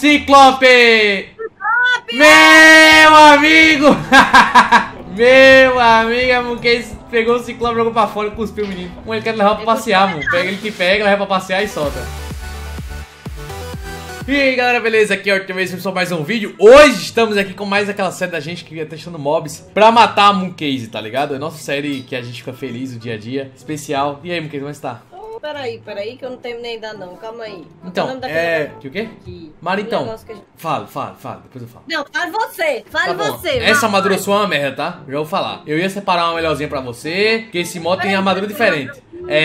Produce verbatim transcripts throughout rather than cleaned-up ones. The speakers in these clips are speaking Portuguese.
Ciclope! Ciclope! Meu amigo! Meu amigo, a Mooncase pegou o Ciclope, jogou pra fora e cuspiu o menino. Ele quer levar pra passear, mano. Pega ele que pega, leva pra passear e solta. E aí galera, beleza? Aqui é o Arthur, só mais um vídeo. Hoje estamos aqui com mais aquela série da gente que ia testando mobs pra matar a Mooncase, tá ligado? É a nossa série que a gente fica feliz o dia a dia, especial. E aí, Mooncase, como está? Oh, peraí, peraí que eu não terminei ainda não, calma aí. Então, é... Que o quê? Que... Mara, então, gente... fala, fala, fala, depois eu falo. Não, fale você, fale tá você. Essa armadura sua é uma merda, tá? Já vou falar. Eu ia separar uma melhorzinha pra você, porque esse mod tem armadura diferente.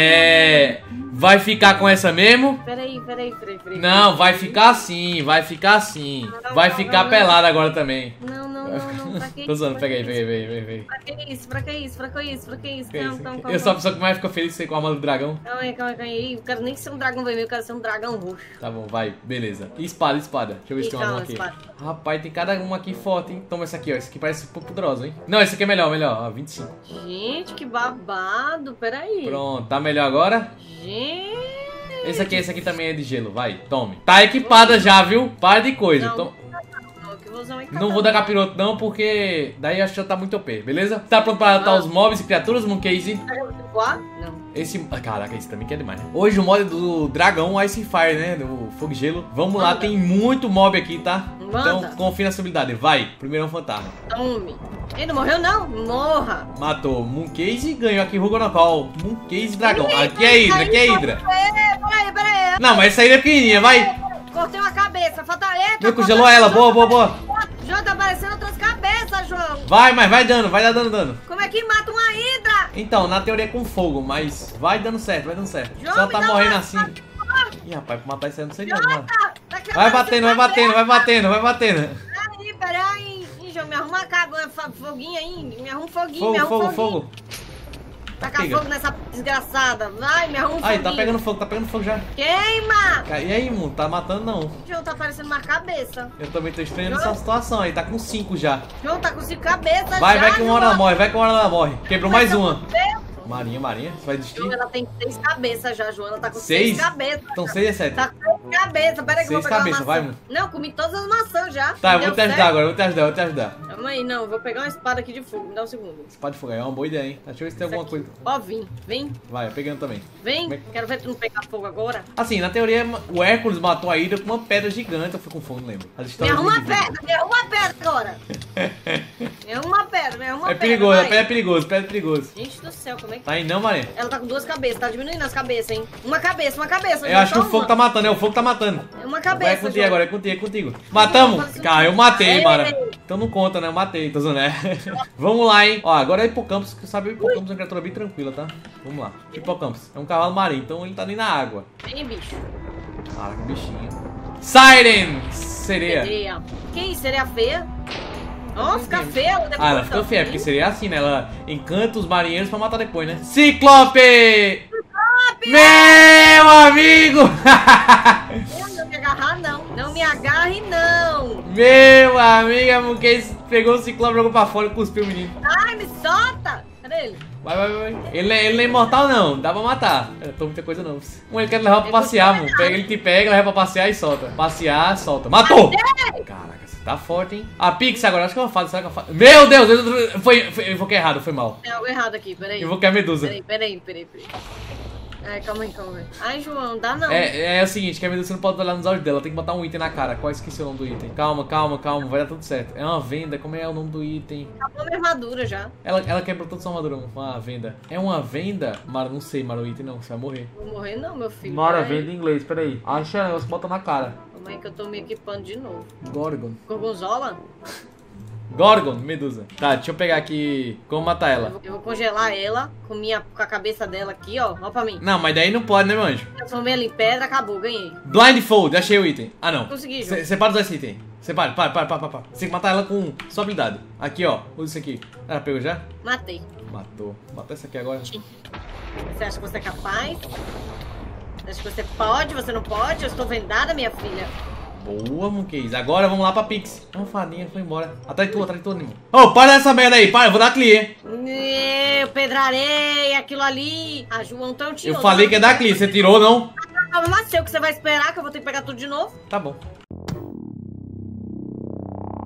É... Vai ficar com essa mesmo? Peraí, peraí, peraí, peraí. Não, vai ficar assim, vai ficar assim. Não, vai não, ficar não, pelada agora também. Não, não, não, não, pra que Tô zoando, isso? pega aí, pega aí, pega aí, pega aí. Pra que isso, pra que isso, pra que isso, pra que isso? Que Calma, isso? calma, calma. Eu sou a pessoa que mais fica feliz com a armadura do dragão. Calma aí, calma aí, calma aí. Eu quero nem ser um dragão vermelho, eu quero ser um dragão roxo. Tá bom, vai, beleza. E espada, espada. Deixa eu ver se tem uma Calma, aqui. espada. Rapaz, tem cada uma aqui forte, hein? Toma essa aqui, ó. Essa aqui parece um pouco poderosa, hein? Não, esse aqui é melhor, melhor. Ó, vinte e cinco. Gente, que babado, peraí. Pronto, tá melhor agora? Gente. Esse aqui, esse aqui também é de gelo, vai, tome. Tá equipada já, viu? Para de coisa. Não, Tom... não, que eu vou usar um Não vou dar capiroto não, porque daí acho que já tá muito O P, beleza? Tá pronto pra atar os mobs e criaturas, Mooncase? Não. Esse... Ah, caraca, esse também que é demais, né? Hoje o mod do dragão Ice Fire, né? Do fogo e gelo. Vamos lá, tem muito mob aqui, tá? Manda. Então confia na sua habilidade. Vai, primeiro é um fantasma. Tome. Ele não morreu não? Morra. Matou. Mooncase ganhou aqui Rugonocol. Mooncase dragão. Aqui é Hydra, aqui é Hydra. Peraí, peraí. Não, mas essa aí é pequenininha, vai. Cortei uma cabeça, falta... Eita, Meu, congelou ela, boa, boa, boa. João, tá aparecendo outras cabeças, João. Vai, mas vai dando, vai dar dando dano. Como é que mata uma hidra? Então, na teoria é com fogo, mas vai dando certo, vai dando certo. João, Só me tá dá morrendo uma- assim. Ih, rapaz, pra matar isso aí eu não sei não, João, mano. tá- tá que Vai aparecendo batendo, vai batendo, vai batendo, vai batendo. Peraí, peraí. Ih, João, me arruma uma cabo- fa- foguinho aí. Me arruma um foguinho, Fogo, me arruma um fogo, foguinho. fogo. Taca Pega. fogo nessa desgraçada. Vai, me arruma um Aí, foguinho. tá pegando fogo, tá pegando fogo já. Queima. E aí, mano, tá matando não. João, tá aparecendo uma cabeça. Eu também tô estranhando João. essa situação aí, tá com cinco já. João, tá com cinco cabeças Vai, já, vai que uma hora ela João. morre, vai que uma hora ela morre. Quebrou mais uma. Meu, Marinha, Marinha, você vai desistir? João, ela tem seis cabeças já, João. Ela tá com Seis? seis cabeças. Então seis é sete. Tá com seis cabeças. Peraí que eu vou Seis pegar cabeças, uma vai, maçã. mano. Não, comi todas as maçãs já. Tá, eu Deu vou te ajudar certo? agora, eu vou te ajudar, eu vou te ajudar. Calma aí, não. Eu vou pegar uma espada aqui de fogo. Me dá um segundo. Espada de fogo aí, é uma boa ideia, hein? Deixa eu ver se tem Isso alguma aqui. coisa. Ó, vem. Vem. Vai, eu pegando também. Vem. Como é- Quero ver tu não pegar fogo agora. Assim, na teoria, o Hércules matou a Hydra com uma pedra gigante. Eu fui com fogo, não lembro. As Me histórias arruma uma de vídeo. pedra. Me arruma uma pedra agora. Me arruma uma pedra. Me arruma uma É pedra. perigoso, vai. a pedra é perigoso, pedra é perigoso. Gente do céu, como é que... Tá aí não, Marinha? Ela tá com duas cabeças. Tá diminuindo as cabeças, hein? Uma cabeça, uma cabeça. Eu João, acho que o só fogo uma. tá matando, é o fogo tá matando. É uma Vai cabeça, contigo João. agora, é contigo, é contigo. Matamos? Cara, eu matei, Ei. Mara. Então não conta, né? Eu matei, tô zoando, né? Vamos lá, hein? Ó, agora é Hipocampus, que sabe o Hipocampus é uma criatura bem tranquila, tá? Vamos lá. Hipocampus é um cavalo marinho, então ele tá nem na água. Vem, bicho. Cara, que bichinho. Siren! Sereia. Sereia. Que isso? Sereia feia? Ó, fica entendi. feia. Depois Ah, ela tá ficou feia, assim. porque seria assim, né? Ela encanta os marinheiros pra matar depois, né? Ciclope! Meu amigo! Não me agarrar, não. Não me agarre, não. Meu amigo, a Mooncase pegou o Ciclope, jogou pra fora e cuspiu o menino. Ai, me solta. Cadê ele? Vai, vai, vai. Ele, ele não é imortal, não. Dá pra matar. Eu tô muita coisa, não. Um, ele quer levar pra passear, mano. Pega, ele te pega, leva pra passear e solta. Passear, solta. Matou! Caraca, você tá forte, hein? A Pix agora, acho que eu faço. Será que eu faço? Meu Deus! Eu, foi, foi, eu invoquei errado, foi mal. Tem algo errado aqui, peraí. Eu invoquei a Medusa. Peraí, peraí, peraí, peraí. Ai, calma aí, calma aí. Ai, João, dá não. É, é o seguinte, que a Medusa não pode olhar nos olhos dela, tem que botar um item na cara. Qual esqueci o nome do item? Calma, calma, calma, vai dar tudo certo. É uma venda, como é o nome do item? Acabou minha armadura já. Ela, ela quebrou toda sua armadura, uma venda. É uma venda? Mara, não sei, Mara, o item não, você vai morrer. Vou morrer não, meu filho. Mara, Peraí. venda em inglês, peraí. Acha o negócio, bota na cara. Calma aí que eu tô me equipando de novo. Gorgon. Gorgonzola? Gorgon, Medusa. Tá, deixa eu pegar aqui como matar Eu ela. vou, eu vou congelar ela com, minha, com a cabeça dela aqui, ó. Ó pra mim. Não, mas daí não pode, né, meu anjo? Transformei ela em pedra, acabou, ganhei. Blindfold, achei o item. Ah, não. Consegui, João. Você separa os dois itens. Separa, para, para, para, para, para. Você tem que matar ela com sua habilidade. Aqui, ó. Usa isso aqui. Ela pegou já? Matei. Matou. Matou essa aqui agora. Você acha que você é capaz? Você acha que você pode? Você não pode? Eu estou vendada, minha filha. Boa, Mooncase. Agora vamos lá pra Pix. Uma fadinha foi embora. Atrás de tu, atrás de tu, irmão. Ô, oh, para dessa merda aí. Para, eu vou dar clear. Eu pedrarei aquilo ali. Ah, João, então eu tirou. Eu falei que ia dar clear. Você tirou, não? Ah, mas sei o que você vai esperar, que eu vou ter que pegar tudo de novo. Tá bom.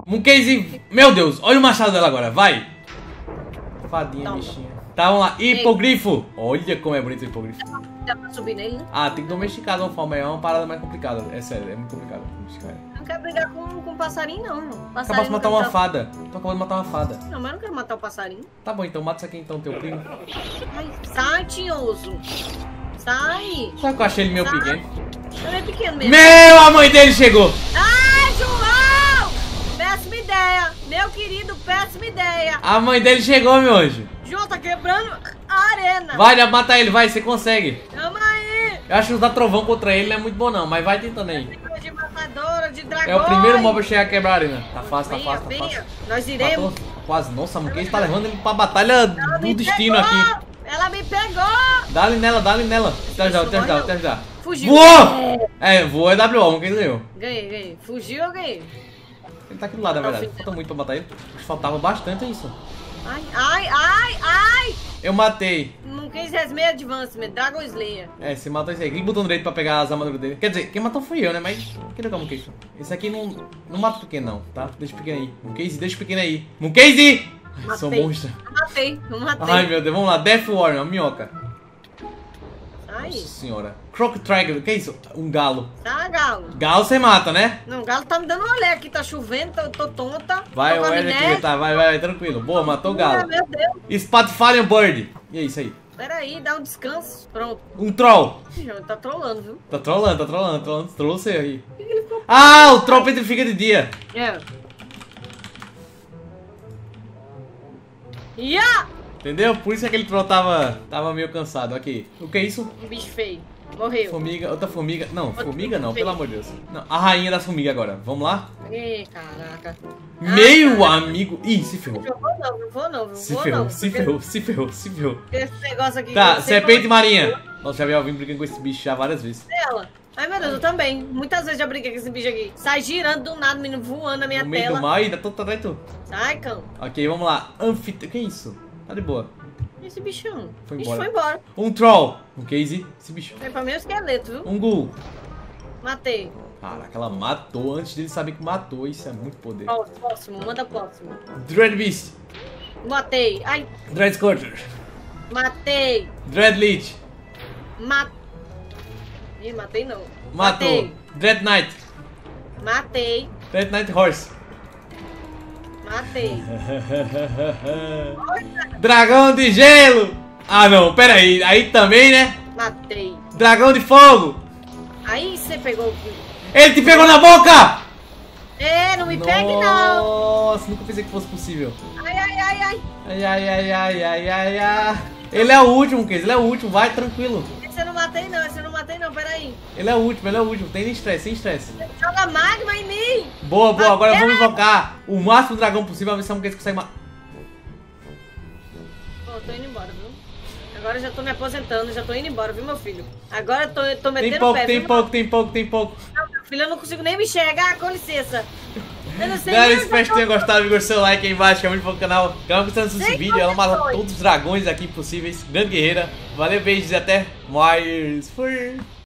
Mooncase, meu Deus, olha o machado dela agora, vai. Fadinha, Toma. bichinha. Tá, vamos lá, hipogrifo. Olha como é bonito o hipogrifo. Dá pra subir nele, né? Ah, tem que domesticar de uma forma, é uma parada mais complicada. É sério, é muito complicado domesticar ele. Eu não quero brigar com, com passarinho, não. Passarinho Acabou de matar não uma quero fada. Tô acabando de matar uma fada. Não, mas eu não quero matar o passarinho. Tá bom, então mata isso aqui então, teu primo. Ai, sai, tinhoso. Sai. Sabe que eu achei ele meio Sai. pequeno? Ele é pequeno mesmo. Meu, a mãe dele chegou! Ai, João! Péssima ideia. Meu querido, péssima ideia. A mãe dele chegou, meu anjo. João tá quebrando a arena. Vai, já mata ele, vai, você consegue. Tamo aí. Eu acho que usar trovão contra ele não é muito bom não, mas vai tentando aí. De matadora, de dragão. É o primeiro mob a chegar a quebrar a arena. Tá fácil, tá Venha, fácil, tá venha. fácil. Nós iremos. Matou quase. Nossa, a Mooncase tá levando ele pra batalha Ela do me destino pegou. aqui. Ela me pegou. Dá-lhe nela, dá-lhe nela. Te ajudar, te ajudar, te ajudar. Fugiu. Voou! É, voou é W O, a Mooncase ganhou. Ganhei, ganhei. Fugiu, eu ganhei. Ele tá aqui do lado, na Tá verdade. sim. Falta muito pra matar ele. Acho que faltava bastante isso. Ai, ai, ai, ai. Eu matei. Não quis resmeia advancement, Dragon Slayer. É, você matou esse aí. Clica o botão direito pra pegar as armaduras dele. Quer dizer, quem matou fui eu, né? Mas. Que legal, Mooncase. Esse aqui não, não mata o pequeno, não, tá? Deixa o pequeno aí. Mooncase, deixa o pequeno aí. Mooncase! Ai, sou Matei. monstro. Eu matei, eu matei. Ai, meu Deus, vamos lá. Death Warrior, uma minhoca. Ai, Nossa senhora. Croc Trigger, o que é isso? Um galo. tá, galo. Galo você mata, né? Não, o galo tá me dando um olé aqui, tá chovendo, tô, tô tonta. Vai, tô com o a Ed aqui, amnésia. tá, vai, vai, vai, tranquilo. Boa, matou o Ai, galo. meu Deus. Spatfallen Bird. E é isso aí. Pera aí, dá um descanso. Pronto. Um troll. Ih, João, tá trolando, viu? Tá trollando, tá trollando, tá trollando. Trollou você aí. Ah, o troll petrifica de dia. É. Ia! Entendeu? Por isso é que aquele troll tava, tava meio cansado. Aqui. O que é isso? Um bicho feio. Morreu. Formiga, outra formiga. Não, Outra formiga não, feio. pelo amor de Deus. Não, a rainha das formigas agora. Vamos lá? Ih, caraca. Meu Ah, amigo. Ih, se ferrou. Eu vou não, não vou não, não Se vou ferrou, não. se porque ferrou, se ferrou, se ferrou. Esse negócio aqui... Tá, eu sei serpente como- marinha. Nossa, já vi alguém brigando com esse bicho já várias vezes. Ela. Ai, meu Deus, eu também. Muitas vezes já brinquei com esse bicho aqui. Sai girando do nada, menino voando na minha No meio tela. do mar, ainda tô atrás de tu. Sai, cão. Ok, vamos lá. Anfit... Que é isso? Tá de boa. Esse bichão. Foi Bicho embora. foi embora. Um troll. Um case. Esse bicho. Foi pra mim o esqueleto, viu? Um ghoul. Matei. Caraca, ela matou antes dele saber que matou. Isso é muito poder. Ó, próximo, manda próximo. Dread Beast. Matei. Ai, Dread Scourger. matei. Dread Leech. Ma... Ih, matei não. Matou. Matei. Dread Knight. Matei. Dread Knight Horse. Matei. Dragão de gelo. Ah, não. Pera aí. Aí também, né? Matei. Dragão de fogo. Aí você pegou o... Ele te pegou na boca. É, não me pegue não. Nossa, nunca pensei que fosse possível. Ai, ai, ai, ai. Ai, ai, ai, ai, ai, ai, ai. Ele é o último, Case. Ele é o último. Vai, tranquilo. Esse eu não matei não, esse eu não matei não, peraí. Ele é o último, ele é o último. Tem estresse, sem estresse. Joga magma em mim. Boa, boa. Agora vamos invocar o máximo dragão possível. Pra ver se a Case consegue matar. Pô, tô indo embora, viu? Agora eu já tô me aposentando, já tô indo embora, viu, meu filho? Agora eu tô, eu tô metendo Tem pouco, pé, tem viu? pouco, tem pouco, tem pouco. Não, meu filho, eu não consigo nem me enxergar, com licença. Eu não sei Galera, nem espero que onde tenham eu tô. gostado. Deixa o seu like aí embaixo, que é muito bom pro canal. Calma gostando desse Sem vídeo. Ela mata condições. todos os dragões aqui possíveis. Grande guerreira. Valeu, beijos e até mais. Fui.